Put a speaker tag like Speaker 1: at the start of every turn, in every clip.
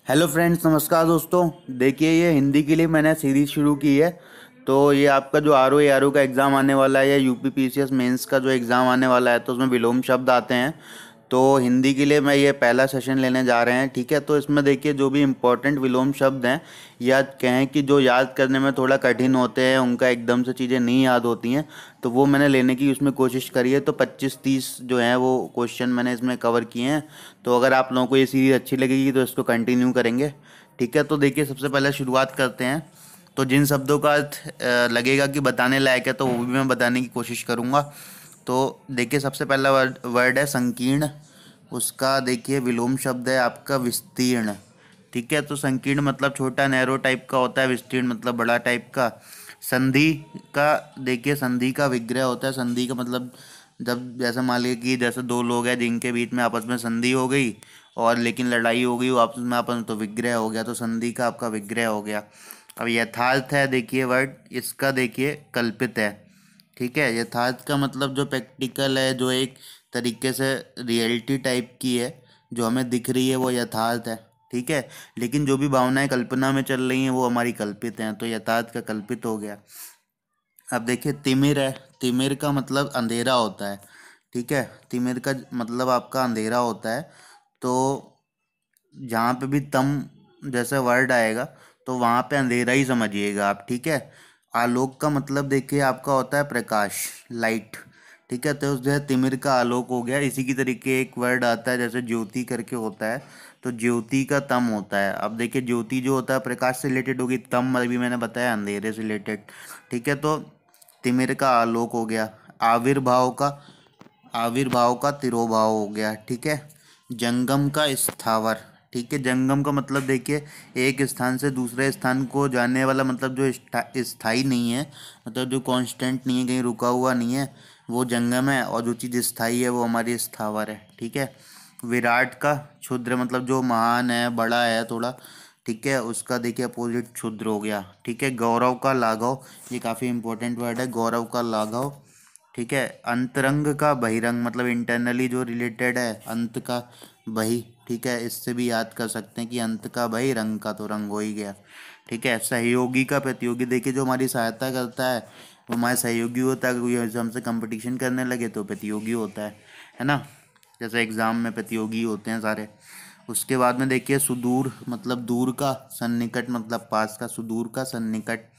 Speaker 1: Hello friends, नमस्कार दोस्तों। देखिए, ये हिंदी के लिए मैंने सीरीज शुरू की है। तो ये आपका जो आर ओ का एग्ज़ाम आने वाला है या यूपी पीसीएस मेंस का जो एग्ज़ाम आने वाला है, तो उसमें विलोम शब्द आते हैं। तो हिंदी के लिए मैं ये पहला सेशन लेने जा रहे हैं, ठीक है। तो इसमें देखिए, जो भी इम्पोर्टेंट विलोम शब्द हैं या कहें कि जो याद करने में थोड़ा कठिन होते हैं, उनका एकदम से चीज़ें नहीं याद होती हैं, तो वो मैंने लेने की उसमें कोशिश करी है। तो 25-30 जो हैं वो क्वेश्चन मैंने इसमें कवर किए हैं। तो अगर आप लोगों को ये सीरीज़ अच्छी लगेगी तो इसको कंटिन्यू करेंगे, ठीक है। तो देखिए, सबसे पहले शुरुआत करते हैं। तो जिन शब्दों का अर्थ लगेगा कि बताने लायक है, तो वो भी मैं बताने की कोशिश करूँगा। तो देखिए, सबसे पहला वर्ड वर्ड है संकीर्ण। उसका देखिए विलोम शब्द है आपका विस्तीर्ण, ठीक है। तो संकीर्ण मतलब छोटा नैरो टाइप का होता है, विस्तीर्ण मतलब बड़ा टाइप का। संधि का देखिए, संधि का विग्रह होता है। संधि का मतलब जब जैसे मान लीजिए कि जैसे दो लोग हैं जिनके बीच में आपस में संधि हो गई और लेकिन लड़ाई हो गई वो आपस में, तो विग्रह हो गया। तो संधि का आपका विग्रह हो गया। अब यथार्थ है, देखिए वर्ड इसका देखिए कल्पित है, ठीक है। यथार्थ का मतलब जो प्रैक्टिकल है, जो एक तरीके से रियलिटी टाइप की है, जो हमें दिख रही है, वो यथार्थ है, ठीक है। लेकिन जो भी भावनाएं कल्पना में चल रही हैं वो हमारी कल्पित हैं, तो यथार्थ का कल्पित हो गया। अब देखिए तिमिर है। तिमिर का मतलब अंधेरा होता है, ठीक है। तिमिर का मतलब आपका अंधेरा होता है। तो जहाँ पे भी तम जैसे वर्ड आएगा तो वहाँ पे अंधेरा ही समझिएगा आप, ठीक है। आलोक का मतलब देखिए आपका होता है प्रकाश, लाइट, ठीक है। तो जो है तिमिर का आलोक हो गया। इसी की तरीके एक वर्ड आता है जैसे ज्योति करके होता है, तो ज्योति का तम होता है। अब देखिए, ज्योति जो होता है प्रकाश से रिलेटेड होगी, तम अभी मैंने बताया अंधेरे से रिलेटेड, ठीक है। तो तिमिर का आलोक हो गया। आविर्भाव का आविर्भाव का तिरोभाव हो गया, ठीक है। जंगम का स्थावर, ठीक है। जंगम का मतलब देखिए एक स्थान से दूसरे स्थान को जाने वाला, मतलब जो स्थाई नहीं है, मतलब जो कांस्टेंट नहीं है, कहीं रुका हुआ नहीं है, वो जंगम है। और जो चीज़ स्थाई है वो हमारी स्थावर है, ठीक है। विराट का क्षुद्र मतलब जो महान है, बड़ा है थोड़ा, ठीक है। उसका देखिए अपोजिट क्षुद्र हो गया, ठीक है। गौरव का लाघव, ये काफ़ी इंपॉर्टेंट वर्ड है, गौरव का लाघव, ठीक है। अंतरंग का बहिरंग मतलब इंटरनली जो रिलेटेड है, अंत का बही, ठीक है। इससे भी याद कर सकते हैं कि अंत का बही, रंग का तो रंग हो ही गया, ठीक है। सहयोगी का प्रतियोगी, देखिए जो हमारी सहायता करता है वो हमारा सहयोगी होता है। कोई हमसे कंपटीशन करने लगे तो प्रतियोगी होता है ना। जैसे एग्ज़ाम में प्रतियोगी होते हैं सारे। उसके बाद में देखिए सुदूर मतलब दूर का, सन्निकट मतलब पास का, सुदूर का सन्निकट।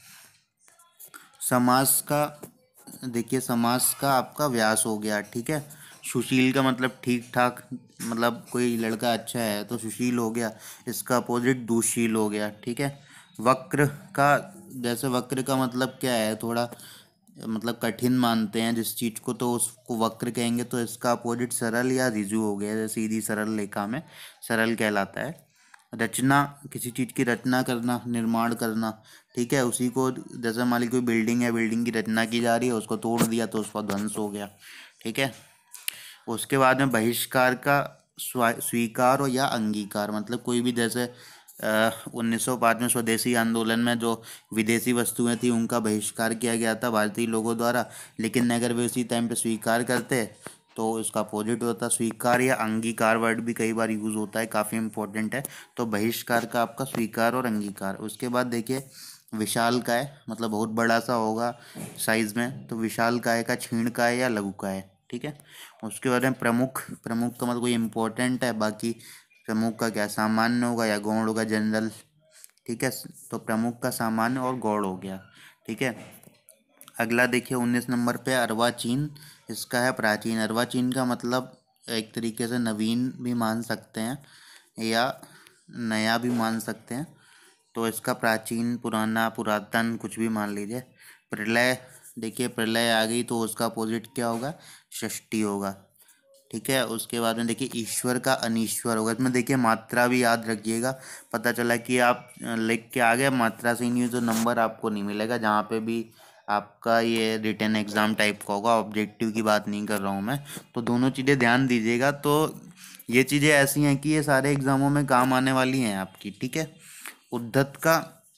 Speaker 1: समास का देखिए, समास का आपका व्यास हो गया, ठीक है। सुशील का मतलब ठीक ठाक, मतलब कोई लड़का अच्छा है तो सुशील हो गया। इसका अपोजिट दुशील हो गया, ठीक है। वक्र का जैसे वक्र का मतलब क्या है, थोड़ा मतलब कठिन मानते हैं जिस चीज़ को, तो उसको वक्र कहेंगे। तो इसका अपोजिट सरल या रिजु हो गया, जैसे सीधी सरल रेखा में सरल कहलाता है। रचना किसी चीज़ की रचना करना, निर्माण करना, ठीक है। उसी को जैसे मान लीजिए कोई बिल्डिंग है, बिल्डिंग की रचना की जा रही है, उसको तोड़ दिया तो उसका ध्वंस हो गया, ठीक है। उसके बाद में बहिष्कार का स्वीकार और या अंगीकार, मतलब कोई भी जैसे 1905 में स्वदेशी आंदोलन में जो विदेशी वस्तुएं थी उनका बहिष्कार किया गया था भारतीय लोगों द्वारा, लेकिन अगर वे उसी टाइम पे स्वीकार करते तो इसका अपोजिट होता स्वीकार। या अंगीकार वर्ड भी कई बार यूज़ होता है, काफ़ी इंपॉर्टेंट है। तो बहिष्कार का आपका स्वीकार और अंगीकार। उसके बाद देखिए विशाल काय मतलब बहुत बड़ा सा होगा साइज में, तो विशाल काय का क्षीण काय या लघु काय, ठीक है। उसके बाद में प्रमुख, प्रमुख का मतलब कोई इम्पोर्टेंट है, बाकी प्रमुख का क्या सामान्य होगा या गौण होगा, जनरल, ठीक है। तो प्रमुख का सामान्य और गौण हो गया, ठीक है। अगला देखिए 19 नंबर पे अर्वाचीन। इसका है प्राचीन। अर्वाचीन का मतलब एक तरीके से नवीन भी मान सकते हैं या नया भी मान सकते हैं। तो इसका प्राचीन, पुराना, पुरातन कुछ भी मान लीजिए। प्रलय, देखिए प्रलय आ गई तो उसका अपोजिट क्या होगा, षष्ठी होगा, ठीक है। उसके बाद में देखिए ईश्वर का अनीश्वर होगा। इसमें देखिए मात्रा भी याद रखिएगा। पता चला कि आप लिख के आ गए, मात्रा से ही नहीं तो नंबर आपको नहीं मिलेगा जहाँ पे भी आपका ये रिटन एग्ज़ाम टाइप का होगा। ऑब्जेक्टिव की बात नहीं कर रहा हूँ मैं। तो दोनों चीज़ें ध्यान दीजिएगा। तो ये चीज़ें ऐसी हैं कि ये सारे एग्ज़ामों में काम आने वाली हैं आपकी, ठीक है। उद्धत का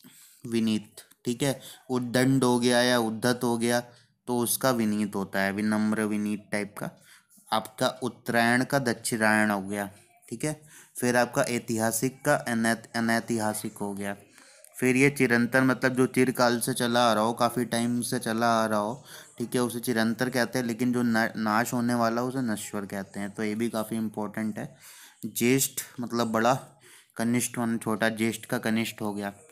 Speaker 1: विनीत, ठीक है। उद्दंड हो गया या उद्धत हो गया तो उसका विनीत होता है, विनम्र, विनीत टाइप का। आपका उत्तरायण का दक्षिणायण हो गया, ठीक है। फिर आपका ऐतिहासिक का अनैतिहासिक हो गया। फिर ये चिरंतन, मतलब जो चिरकाल से चला आ रहा हो, काफ़ी टाइम से चला आ रहा हो, ठीक है, उसे चिरंतर कहते हैं। लेकिन जो नाश होने वाला उसे नश्वर कहते हैं। तो ये भी काफ़ी इम्पोर्टेंट है। ज्येष्ठ मतलब बड़ा, कनिष्ठ मान छोटा, ज्येष्ठ का कनिष्ठ हो गया।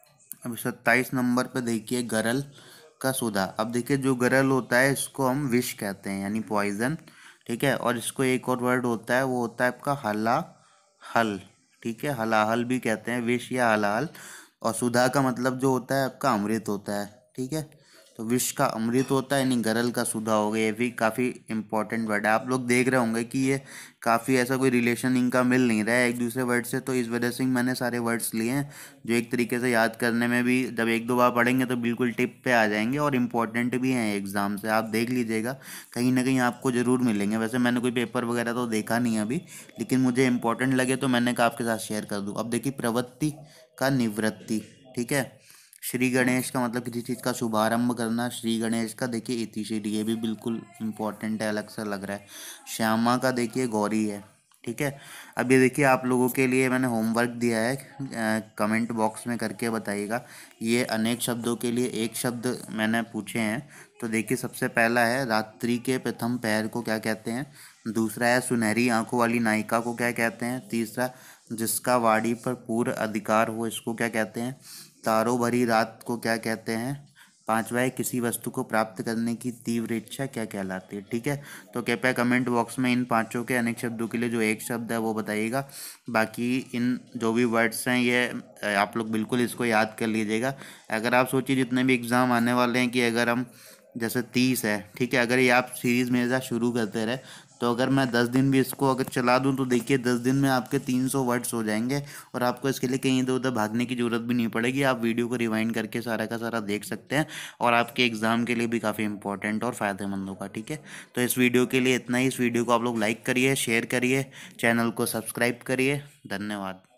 Speaker 1: अब 27 नंबर पे देखिए गरल का सुधा। अब देखिए जो गरल होता है इसको हम विष कहते हैं, यानी पॉइजन, ठीक है। और इसको एक और वर्ड होता है, वो होता है आपका हला हल, ठीक है, हलाहल भी कहते हैं, विष या हलाहल। और सुधा का मतलब जो होता है आपका अमृत होता है, ठीक है। तो विष का अमृत होता है, यानी गरल का सुधा हो गया। ये भी काफ़ी इंपॉर्टेंट वर्ड है। आप लोग देख रहे होंगे कि ये काफ़ी ऐसा कोई रिलेशन इनका मिल नहीं रहा है एक दूसरे वर्ड से, तो इस वजह से ही मैंने सारे वर्ड्स लिए हैं, जो एक तरीके से याद करने में भी जब एक दो बार पढ़ेंगे तो बिल्कुल टिप पे आ जाएंगे, और इम्पोर्टेंट भी हैं एग्ज़ाम से। आप देख लीजिएगा, कहीं ना कहीं आपको ज़रूर मिलेंगे। वैसे मैंने कोई पेपर वगैरह तो देखा नहीं है अभी, लेकिन मुझे इंपॉर्टेंट लगे तो मैंने कहा आपके साथ शेयर कर दूँ। अब देखिए प्रवृत्ति का निवृत्ति, ठीक है। श्री गणेश का मतलब किसी चीज़ का शुभारंभ करना। श्री गणेश का देखिए इति श्री, ये भी बिल्कुल इंपॉर्टेंट है, अलग सा लग रहा है। श्यामा का देखिए गौरी है, ठीक है। अब ये देखिए आप लोगों के लिए मैंने होमवर्क दिया है, कमेंट बॉक्स में करके बताइएगा। ये अनेक शब्दों के लिए एक शब्द मैंने पूछे हैं। तो देखिए सबसे पहला है रात्रि के प्रथम पहर को क्या कहते हैं। दूसरा है सुनहरी आंखों वाली नायिका को क्या कहते हैं। तीसरा जिसका वाणी पर पूर्ण अधिकार हो, इसको क्या कहते हैं। तारों भरी रात को क्या कहते हैं। पांचवा है किसी वस्तु को प्राप्त करने की तीव्र इच्छा क्या कहलाती है, ठीक है। तो कृपया कमेंट बॉक्स में इन पांचों के अनेक शब्दों के लिए जो एक शब्द है वो बताइएगा। बाकी इन जो भी वर्ड्स हैं ये आप लोग बिल्कुल इसको याद कर लीजिएगा। अगर आप सोचिए जितने भी एग्ज़ाम आने वाले हैं, कि अगर हम जैसे 30 है, ठीक है, अगर ये आप सीरीज़ मेरे साथ शुरू करते रहे, तो अगर मैं 10 दिन भी इसको अगर चला दूं तो देखिए 10 दिन में आपके 300 वर्ड्स हो जाएंगे, और आपको इसके लिए कहीं इधर उधर भागने की ज़रूरत भी नहीं पड़ेगी। आप वीडियो को रिवाइंड करके सारा का सारा देख सकते हैं, और आपके एग्ज़ाम के लिए भी काफ़ी इंपॉर्टेंट और फ़ायदेमंद होगा, ठीक है। तो इस वीडियो के लिए इतना ही। इस वीडियो को आप लोग लाइक करिए, शेयर करिए, चैनल को सब्सक्राइब करिए। धन्यवाद।